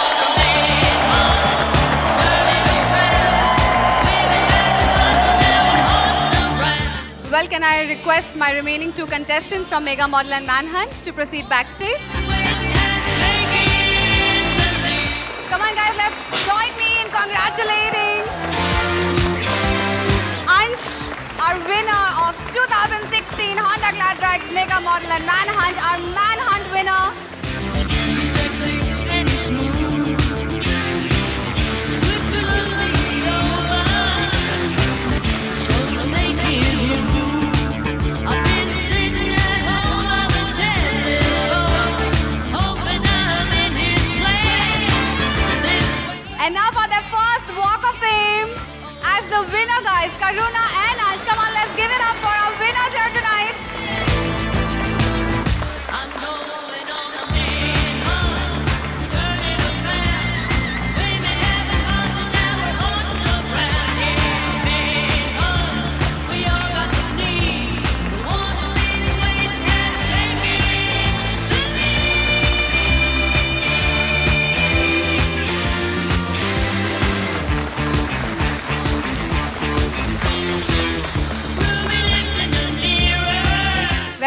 Well, can I request my remaining two contestants from Mega Model and Manhunt to proceed backstage? Come on, guys, let's join me in congratulating Ansh, our winner of two thousand sixteen Honda Glad Rags Mega Model and Manhunt, our Manhunt winner. And now for the first Walk of Fame as the winner, guys, Karuna and Ansh. Come on, let's give it up for our winners here tonight.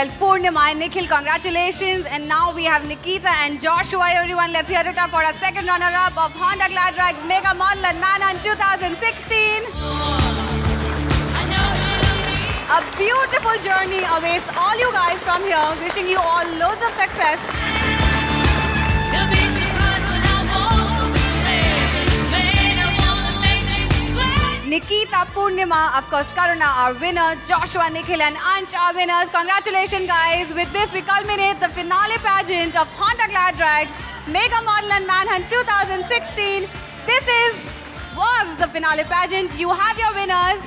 Well, Purnima and Nikhil, congratulations. And now we have Nikita and Joshua. Everyone, let's hear it up for a second runner-up of Honda Glad Rags Mega Model and Manhunt twenty sixteen. A beautiful journey awaits all you guys from here. Wishing you all loads of success. Nikita, Purnima, of course, Karuna, our winner. Joshua, Nikhil and Ansh, our winners. Congratulations, guys. With this, we culminate the finale pageant of Honda Glad Rags Mega Model and Manhunt twenty sixteen. This is, was the finale pageant. You have your winners.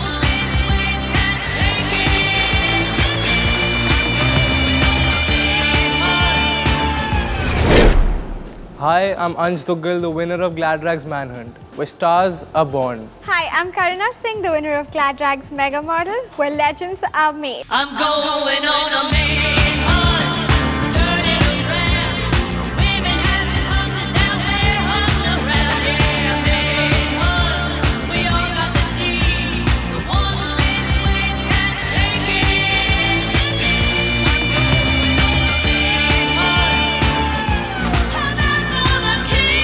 Hi, I'm Ansh Duggal, the winner of Glad Rags Manhunt, where stars are born. Hi, I'm Karuna Singh, the winner of Glad Rags Mega Model, where legends are made. I'm going on a manhunt, turn it around. Women haven't hunted, now they're hunting around. Yeah, manhunt, we all got the need. The one who's been waiting has taken. I'm going on a manhunt. Come out for the king.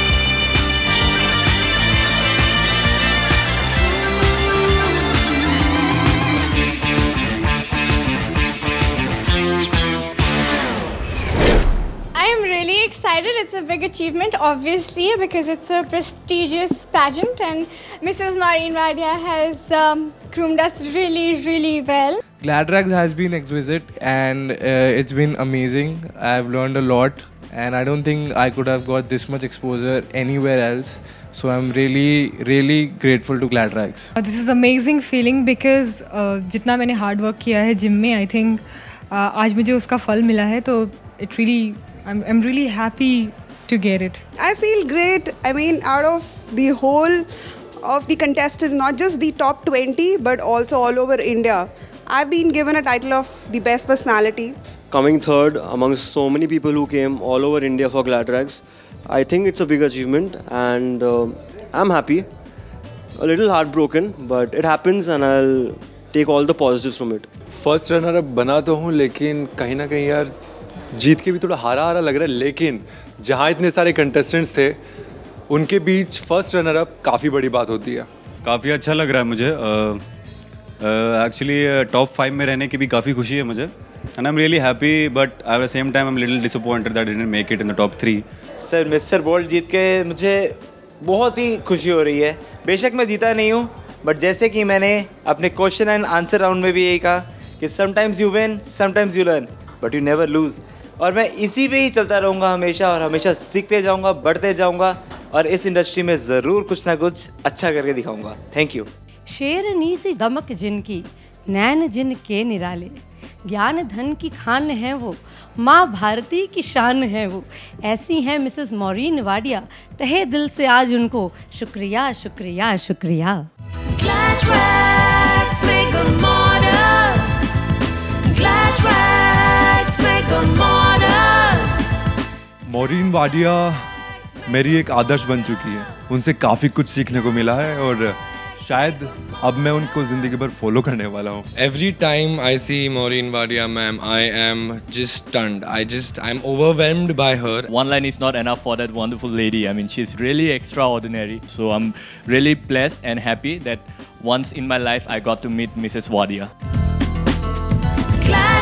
I am really excited. It's a big achievement, obviously, because it's a prestigious pageant, and Missus Maureen Wadia has um, groomed us really, really well. Glad Rags has been exquisite and uh, it's been amazing. I've learned a lot and I don't think I could have got this much exposure anywhere else. So I'm really, really grateful to Glad Rags. This is amazing feeling because uh, जितना मैंने hard work किया है gym में, I think uh, आज मुझे उसका फल मिला है, तो it really, I'm, I'm really happy to get it. I feel great. I mean, out of the whole of the contestants, not just the top twenty, but also all over India, I've been given a title of the best personality. Coming third amongst so many people who came all over India for Glad Rags, I think it's a big achievement and uh, I'm happy. A little heartbroken, but it happens and I'll take all the positives from it. First runner up बना तो हूँ, लेकिन कहीं ना कहीं यार जीत के भी थोड़ा हारा हारा लग रहा है. लेकिन जहाँ इतने सारे कंटेस्टेंट्स थे उनके बीच फर्स्ट रनर अप काफ़ी बड़ी बात होती है. काफ़ी अच्छा लग रहा है मुझे. एक्चुअली टॉप फाइव में रहने की भी काफ़ी खुशी है मुझे. And I'm really happy, but at the same time I'm a little disappointed that I didn't make it in the top three. Sir mister Bolt जीत के मुझे बहुत ही खुशी हो रही है. बेशक मैं जीता नहीं हूँ, बट जैसे कि मैंने अपने क्वेश्चन एंड आंसर राउंड में भी यही कहा कि sometimes you win, sometimes you learn, but you never lose. और मैं इसी पे ही चलता रहूँगा हमेशा और हमेशा सीखते जाऊँगा, बढ़ते जाऊँगा और इस इंडस्ट्री में ज़रूर कुछ ना कुछ अच्छा करके दिखाऊँगा. Thank you. शेरनी सी दमक जिनकी, नैन जिन के निराले, ज्ञान धन की खान है वो, माँ भारती की शान है वो. ऐसी हैं मिसेस मॉरीन वाडिया. तहे दिल से आज उनको शुक्रिया शुक्रिया शुक्रिया. Glad Rags Mega Models. Glad Rags Mega Models. Maureen Wadia मेरी एक आदर्श बन चुकी है. उनसे काफ़ी कुछ सीखने को मिला है और शायद अब मैं उनको जिंदगी भर फॉलो करने वाला हूँ. Every time I see Maureen Wadia ma'am, I am just stunned. I just, I'm overwhelmed by her. One line is not enough for that wonderful lady. I mean, she's really extraordinary. So I'm really blessed and happy that once in my life I got to meet Missus Wadia. Glad